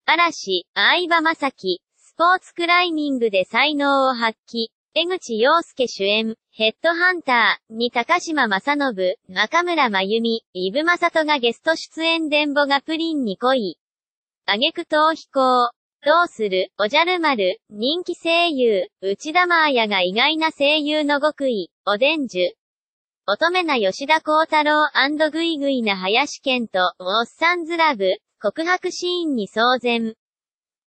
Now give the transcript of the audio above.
嵐、相葉雅紀、スポーツクライミングで才能を発揮。江口洋介主演、ヘッドハンターに高島正信、中村真由美、伊武雅人がゲスト出演。電ボがプリンに恋。挙句逃避行。どうする、おじゃる丸、人気声優、内田真礼が意外な声優の極意、おでんじゅ。乙女な吉田鋼太郎&グイグイな林健と、おっさんずラブ、告白シーンに騒然。